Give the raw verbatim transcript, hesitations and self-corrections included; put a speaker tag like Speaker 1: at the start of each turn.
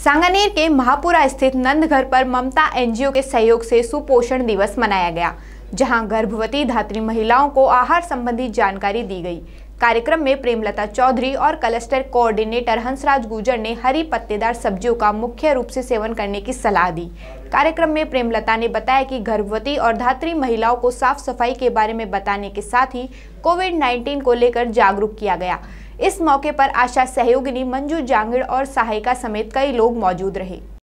Speaker 1: सांगानेर के महापुरा स्थित नंदघर पर ममता एनजीओ के सहयोग से सुपोषण दिवस मनाया गया, जहां गर्भवती धात्री महिलाओं को आहार संबंधी जानकारी दी गई। कार्यक्रम में प्रेमलता चौधरी और क्लस्टर कोऑर्डिनेटर हंसराज गुर्जर ने हरी पत्तेदार सब्जियों का मुख्य रूप से सेवन करने की सलाह दी। कार्यक्रम में प्रेमलता ने बताया कि गर्भवती और धात्री महिलाओं को साफ सफाई के बारे में बताने के साथ ही कोविड नाइन्टीन को लेकर जागरूक किया गया। इस मौके पर आशा सहयोगिनी मंजू जांगड़ और सहायिका समेत कई लोग मौजूद रहे।